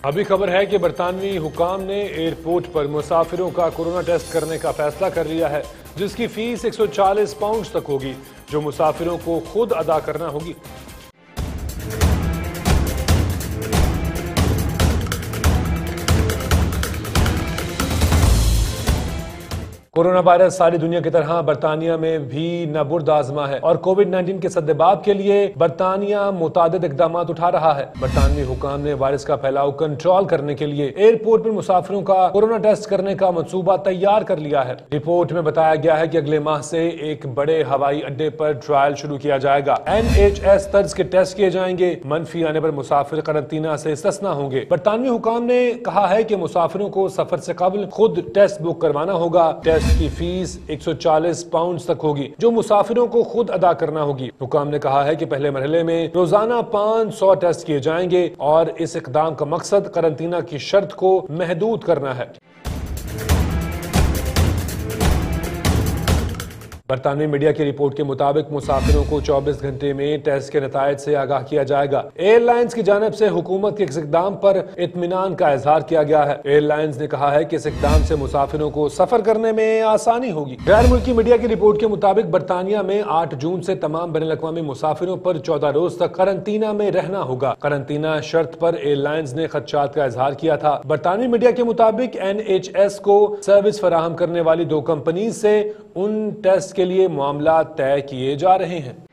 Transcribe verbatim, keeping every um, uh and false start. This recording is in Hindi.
अभी खबर है कि बरतानवी हुकाम ने एयरपोर्ट पर मुसाफिरों का कोरोना टेस्ट करने का फैसला कर लिया है, जिसकी फीस एक सौ चालीस पाउंड तक होगी, जो मुसाफिरों को खुद अदा करना होगी। कोरोना वायरस सारी दुनिया की तरह बरतानिया में भी नबुर्द आजमा है और कोविड नाइन्टीन के सद्देबाब के लिए बरतानिया मुतादिद इकदाम उठा रहा है। बरतानवी हुकाम ने वायरस का फैलाव कंट्रोल करने के लिए एयरपोर्ट पर मुसाफिरों का कोरोना टेस्ट करने का मंसूबा तैयार कर लिया है। रिपोर्ट में बताया गया है कि अगले माह से एक बड़े हवाई अड्डे पर ट्रायल शुरू किया जाएगा। एन एच एस तर्ज के टेस्ट किए जाएंगे। मनफी आने पर मुसाफिर करंतना से इस्तिस्ना होंगे। बरतानवी हुकाम ने कहा है कि मुसाफिरों को सफर से कबल खुद टेस्ट बुक करवाना होगा। टेस्ट की फीस एक सौ चालीस पाउंड तक होगी, जो मुसाफिरों को खुद अदा करना होगी। हुकाम ने कहा है कि पहले मरहले में रोजाना पाँच सौ टेस्ट किए जाएंगे और इस इकदाम का मकसद करंतना की शर्त को महदूद करना है। बरतानवी मीडिया की रिपोर्ट के मुताबिक मुसाफिरों को चौबीस घंटे में टेस्ट के नतायज से आगाह किया जाएगा। एयरलाइंस की जानिब से हुकूमत के इस इकदाम पर इत्मीनान का इजहार किया गया है। एयरलाइंस ने कहा है कि इस इकदाम से मुसाफिरों को सफर करने में आसानी होगी। गैर मुल्की मीडिया की रिपोर्ट के मुताबिक बरतानिया में आठ जून से तमाम बैनुल अक़वामी मुसाफिरों पर चौदह रोज तक करंतना में रहना होगा। करंतना शर्त पर एयरलाइंस ने खदशात का इजहार किया था। बरतानवी मीडिया के मुताबिक एन एच एस को सर्विस फराहम करने वाली दो कंपनी से उन टेस्ट के लिए मामला तय किए जा रहे हैं।